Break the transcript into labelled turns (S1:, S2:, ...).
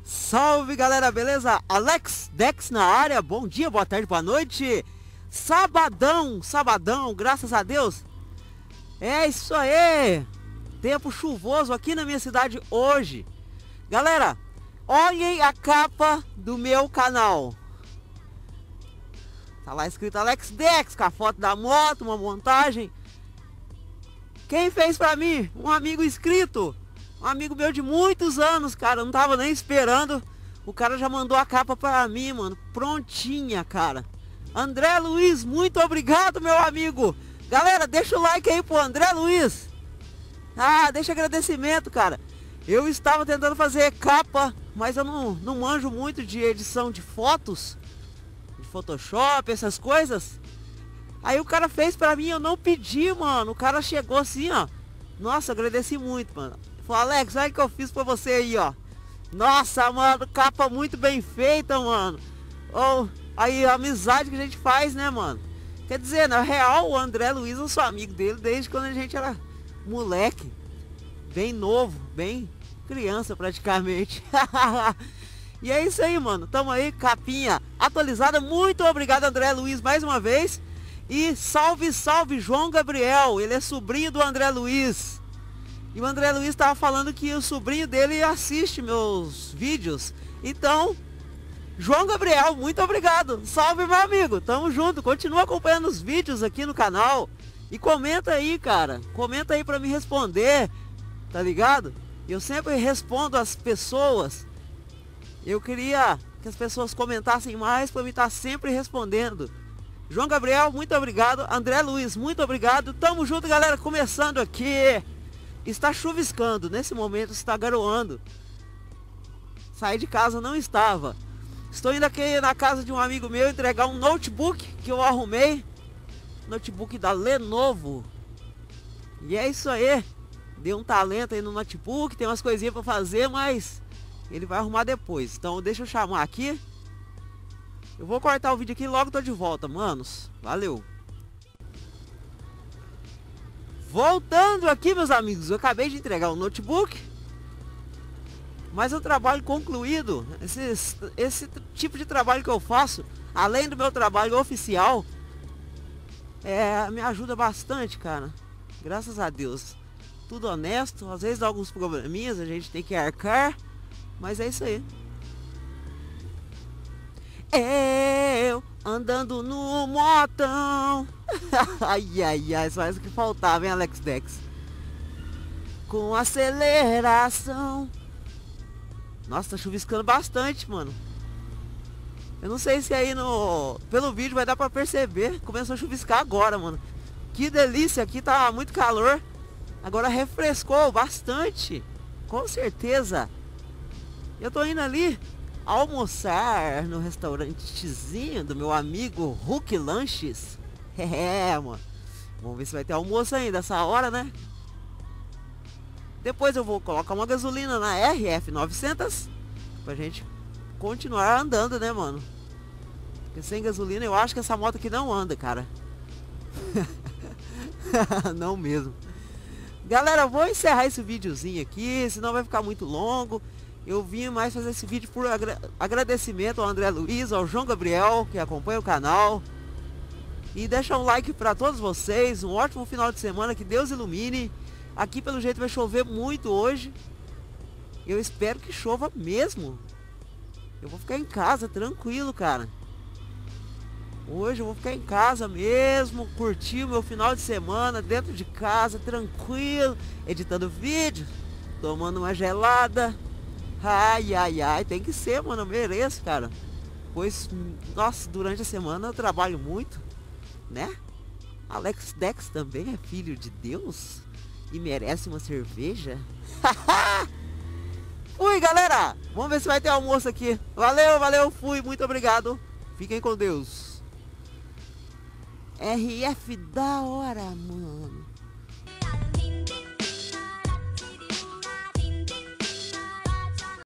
S1: Salve galera, beleza? Alex Dex na área, bom dia, boa tarde, boa noite. Sabadão, graças a Deus. É isso aí. Tempo chuvoso aqui na minha cidade hoje. Galera, olhem a capa do meu canal. Tá lá escrito Alex Dex, com a foto da moto, uma montagem. Quem fez pra mim? Um amigo inscrito. Um amigo meu de muitos anos, cara. Eu não tava nem esperando. O cara já mandou a capa pra mim, mano. Prontinha, cara. André Luiz, muito obrigado, meu amigo. Galera, deixa o like aí pro André Luiz. Deixa agradecimento, cara. Eu estava tentando fazer capa, mas eu não manjo muito de edição de fotos, de Photoshop, essas coisas. Aí o cara fez pra mim, eu não pedi, mano. O cara chegou assim, ó. Nossa, agradeci muito, mano. Falei, Alex, olha o que eu fiz pra você aí, ó. Nossa, mano, capa muito bem feita, mano. Aí a amizade que a gente faz, né, mano? Quer dizer, na real, o André Luiz, eu sou amigo dele desde quando a gente era moleque. Bem novo, bem criança praticamente. E é isso aí, mano. Tamo aí, capinha atualizada. Muito obrigado, André Luiz, mais uma vez. E salve, salve, João Gabriel. Ele é sobrinho do André Luiz. E o André Luiz estava falando que o sobrinho dele assiste meus vídeos. Então, João Gabriel, muito obrigado. Salve, meu amigo. Tamo junto. Continua acompanhando os vídeos aqui no canal. E comenta aí, cara. Comenta aí pra me responder. Tá ligado? Eu sempre respondo as pessoas. Eu queria que as pessoas comentassem mais pra me estar sempre respondendo. João Gabriel, muito obrigado. André Luiz, muito obrigado. Tamo junto, galera. Começando aqui. Está chuviscando, nesse momento está garoando. Saí de casa, não estava. Estou indo aqui na casa de um amigo meu entregar um notebook que eu arrumei. Notebook da Lenovo. E é isso aí. Deu um talento aí no notebook, tem umas coisinhas para fazer, mas ele vai arrumar depois. Então deixa eu chamar aqui. Eu vou cortar o vídeo aqui e logo tô de volta, manos. Valeu. Voltando aqui, meus amigos, eu acabei de entregar o notebook, mas o trabalho concluído, esse tipo de trabalho que eu faço, além do meu trabalho oficial, me ajuda bastante, cara. Graças a Deus. Tudo honesto, às vezes dá alguns probleminhas, a gente tem que arcar, mas é isso aí. Eu andando no motão. Ai, só isso que faltava, hein, Alex Dex? Com aceleração. Nossa, tá chuviscando bastante, mano. Eu não sei se aí pelo vídeo vai dar pra perceber. Começou a chuviscar agora, mano. Que delícia, aqui tá muito calor. Agora refrescou bastante. Com certeza. Eu tô indo ali almoçar no restaurantezinho do meu amigo Hulk Lanches. Mano. Vamos ver se vai ter almoço ainda essa hora, né? Depois eu vou colocar uma gasolina na RF 900 pra gente continuar andando, né, mano? Porque sem gasolina eu acho que essa moto aqui não anda, cara. Não mesmo. Galera, vou encerrar esse videozinho aqui, senão vai ficar muito longo. Eu vim mais fazer esse vídeo por agradecimento ao André Luiz, ao João Gabriel, que acompanha o canal. E deixa um like para todos vocês, um ótimo final de semana, que Deus ilumine. Aqui pelo jeito vai chover muito hoje. Eu espero que chova mesmo. Eu vou ficar em casa tranquilo, cara. Hoje eu vou ficar em casa mesmo, curtir o meu final de semana dentro de casa, tranquilo, editando vídeo, tomando uma gelada. Ai, tem que ser, mano, eu mereço, cara. Pois, nossa, durante a semana eu trabalho muito, né? Alex Dex também é filho de Deus e merece uma cerveja. Fui, galera. Vamos ver se vai ter almoço aqui. Valeu, fui, muito obrigado. Fiquem com Deus. RF da hora, mano.